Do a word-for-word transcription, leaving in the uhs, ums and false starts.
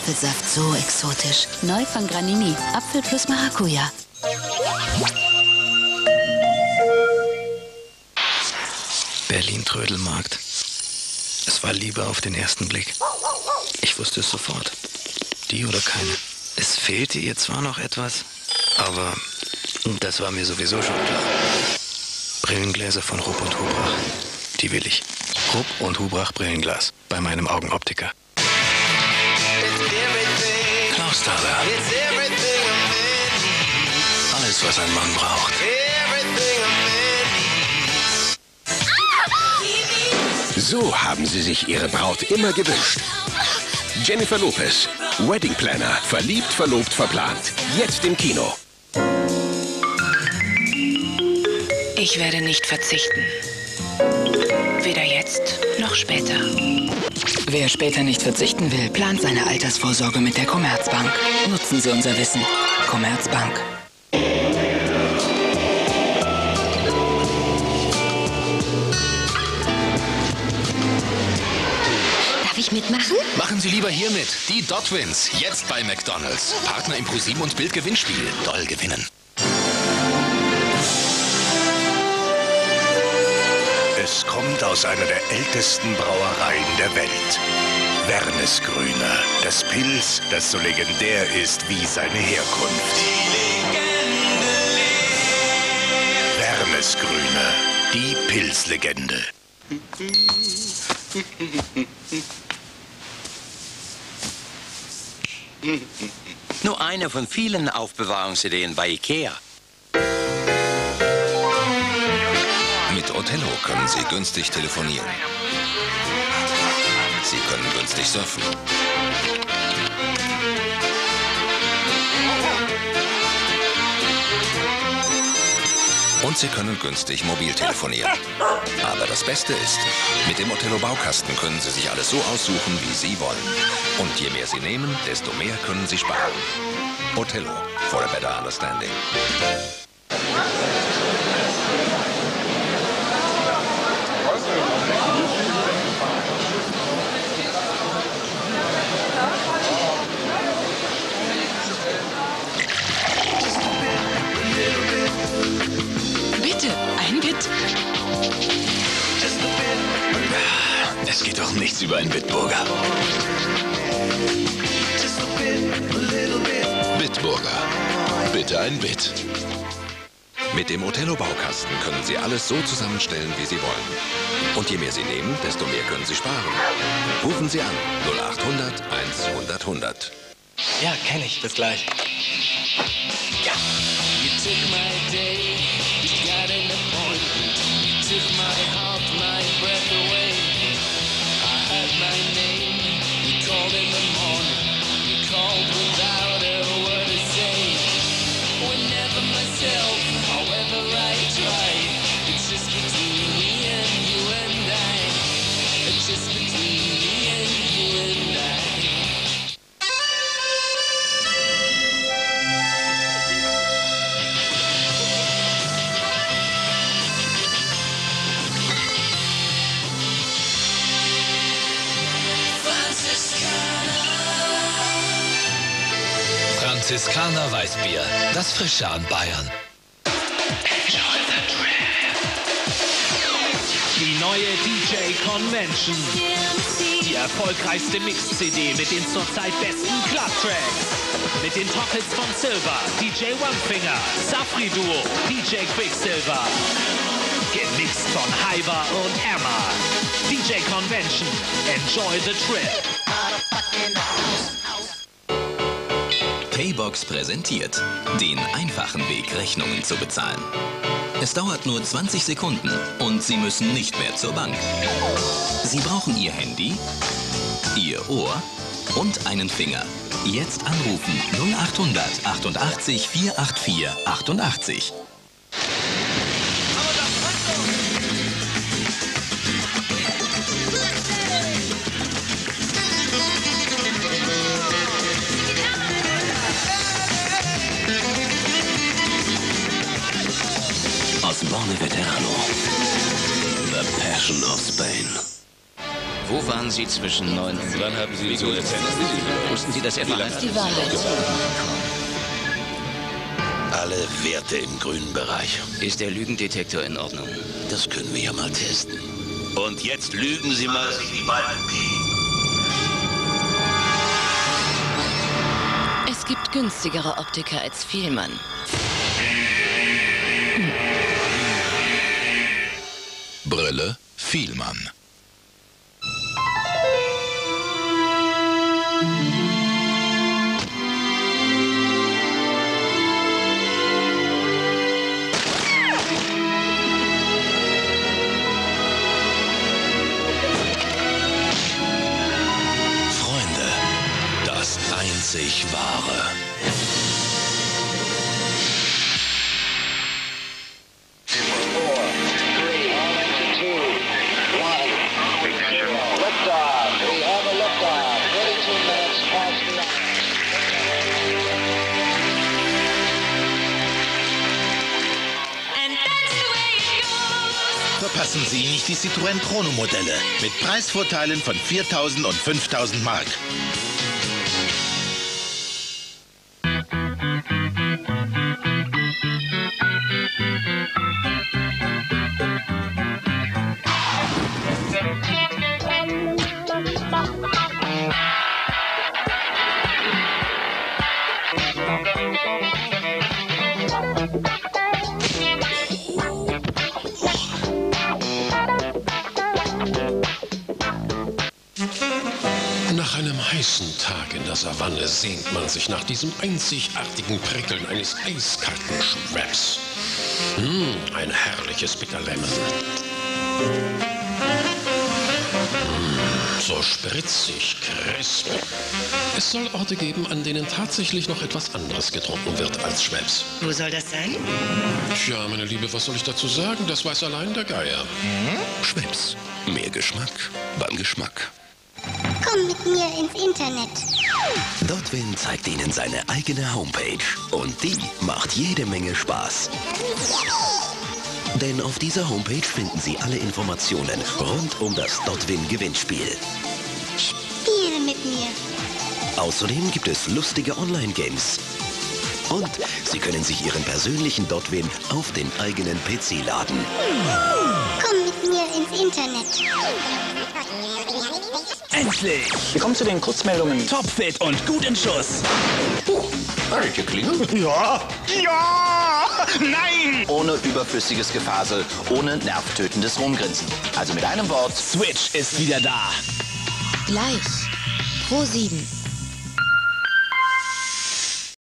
Apfelsaft so exotisch. Neu von Granini. Apfel plus Maracuja. Berlin-Trödelmarkt. Es war Liebe auf den ersten Blick. Ich wusste es sofort. Die oder keine. Es fehlte ihr zwar noch etwas, aber das war mir sowieso schon klar. Brillengläser von Rupp und Hubrach. Die will ich. Rupp und Hubrach Brillenglas. Bei meinem Augenoptiker. Klaus Thaler. Alles, was ein Mann braucht. So haben sie sich ihre Braut immer gewünscht. Jennifer Lopez, Wedding Planner, verliebt, verlobt, verplant. Jetzt im Kino. Ich werde nicht verzichten. Weder jetzt noch später. Wer später nicht verzichten will, plant seine Altersvorsorge mit der Commerzbank. Nutzen Sie unser Wissen. Commerzbank. Darf ich mitmachen? Machen Sie lieber hier mit. Die Dotwins. Jetzt bei McDonald's. Partner im ProSieben und Bild Gewinnspiel. Doll gewinnen. Es kommt aus einer der ältesten Brauereien der Welt. Wernesgrüner. Das Pils, das so legendär ist wie seine Herkunft. Die Legende lebt. Wernesgrüner. Die Pilzlegende. Nur eine von vielen Aufbewahrungsideen bei IKEA. Mit Othello können Sie günstig telefonieren. Sie können günstig surfen. Und Sie können günstig mobil telefonieren. Aber das Beste ist, mit dem Othello Baukasten können Sie sich alles so aussuchen, wie Sie wollen. Und je mehr Sie nehmen, desto mehr können Sie sparen. Othello, for a better understanding. Bitte, ein Bit. Es geht doch nichts über einen Bitburger. Bitburger. Bitte ein Bit. Mit dem Othello Baukasten können Sie alles so zusammenstellen, wie Sie wollen. Und je mehr Sie nehmen, desto mehr können Sie sparen. Rufen Sie an null acht hundert hundert hundert. Ja, kenn ich. Bis gleich. Ja. Franziskaner Weißbier, das Frische an Bayern. Die neue D J Convention. Die erfolgreichste Mix-C D mit den zurzeit besten Club-Tracks. Mit den Top-Hits von Silver, D J Onefinger, Safri Duo, D J Quicksilver. Gemixt von Hyber und Emma. D J Convention. Enjoy the trip. Paybox präsentiert den einfachen Weg, Rechnungen zu bezahlen. Es dauert nur zwanzig Sekunden und Sie müssen nicht mehr zur Bank. Sie brauchen Ihr Handy, Ihr Ohr und einen Finger. Jetzt anrufen null acht hundert achtundachtzig vierhundertvier achtundachtzig. Osborne Veterano. The Passion of Spain. Wo Wo waren Sie zwischen neun und... Wann haben Sie so erzählt? Wussten Sie, dass er verheiratet ist? Die Wahrheit. Alle Werte im grünen Bereich. Ist der Lügendetektor in Ordnung? Das können wir ja mal testen. Und jetzt lügen Sie mal sich die Balken Pi. Es gibt günstigere Optiker als Vielmann. Hm. Brille Vielmann. Freunde, das einzig Wahre. Verpassen Sie nicht die Citroën Chrono-Modelle mit Preisvorteilen von viertausend und fünftausend Mark. Nach einem heißen Tag in der Savanne sehnt man sich nach diesem einzigartigen Prickeln eines eiskalten Schweppes. Mmh, ein herrliches Bitter Lemon. Mmh, so spritzig, crisp. Es soll Orte geben, an denen tatsächlich noch etwas anderes getrunken wird als Schweppes. Wo soll das sein? Tja, meine Liebe, was soll ich dazu sagen? Das weiß allein der Geier. Hm? Schweppes. Mehr Geschmack beim Geschmack. Komm mit mir ins Internet. Dotwin zeigt Ihnen seine eigene Homepage. Und die macht jede Menge Spaß. Denn auf dieser Homepage finden Sie alle Informationen rund um das Dotwin-Gewinnspiel. Spiel mit mir. Außerdem gibt es lustige Online-Games. Und Sie können sich Ihren persönlichen Dotwin auf den eigenen P C laden. Komm mit mir ins Internet. Endlich! Wir kommen zu den Kurzmeldungen. Topfit und gut in Schuss. Habe ich geklingelt? Ja! Ja! Nein! Ohne überflüssiges Gefasel, ohne nervtötendes Rumgrinsen. Also mit einem Wort, Switch ist wieder da. Gleich. Pro sieben.